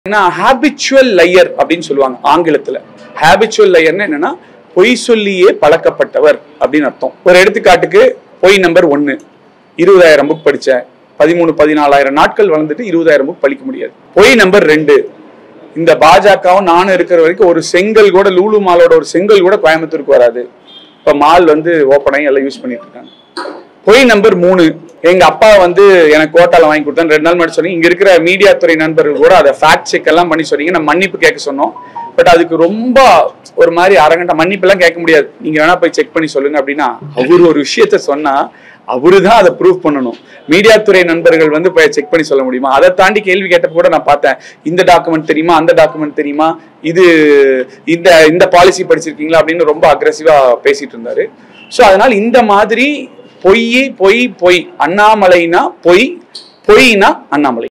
Habitual liar அப்படின்னு சொல்லுவாங்க ஆங்கிலத்துல. ஹாபிச்சுவல் லையர்னா என்னன்னா பொய் சொல்லியே பழக்கப்பட்டவர் அப்படின்னு அர்த்தம். ஒரு எடுத்துக்காட்டுக்கு பொய் நம்பர் 1, 20,000 புக் படிச்சேன், 13-14,000 நாட்கள் வளர்ந்துட்டு 20,000 புக் படிக்க முடியாது. பொய் நம்பர் 2, இந்த பாஜகவும் நானும் இருக்கிற வரைக்கும் ஒரு செங்கல் கூட, லூலு மாலோட ஒரு செங்கல் கூட கோயம்புத்தூருக்கு வராது. இப்ப மால் ஓப்பன் ஆகி எல்லாம் யூஸ் பண்ணிட்டு இருக்காங்க. பொய் நம்பர் 3, எங்க அப்பா எனக்கு கோட்டால வாங்கி கொடுத்தான்னு 2 நாள் முன்னாடி சொன்னீங்க. இங்க இருக்கிற மீடியா துறை நண்பர்கள் கூட அதை ஃபேக்ட் செக் எல்லாம் பண்ணி சொன்னீங்க. நம்ம மன்னிப்பு கேட்க சொன்னோம். பட் அதுக்கு ரொம்ப ஒரு மாதிரி அரங்கண்ட மன்னிப்பு எல்லாம் கேட்க முடியாது, நீங்க வேணா போய் செக் பண்ணி சொல்லுங்க அப்படின்னா அவரு ஒரு விஷயத்த சொன்னா அவருதான் அதை ப்ரூவ் பண்ணணும். மீடியா துறை நண்பர்கள் போய் செக் பண்ணி சொல்ல முடியுமா? அதை தாண்டி கேள்வி கேட்டப்ப கூட நான் பார்த்தேன், இந்த டாக்குமெண்ட் தெரியுமா, அந்த டாக்குமெண்ட் தெரியுமா, இது இந்த பாலிசி படிச்சிருக்கீங்களா அப்படின்னு ரொம்ப அக்ரெசிவா பேசிட்டு இருந்தாரு. ஸோ அதனால இந்த மாதிரி பொய் பொய் பொய், அண்ணாமலைனா பொய், பொய்னா அண்ணாமலை.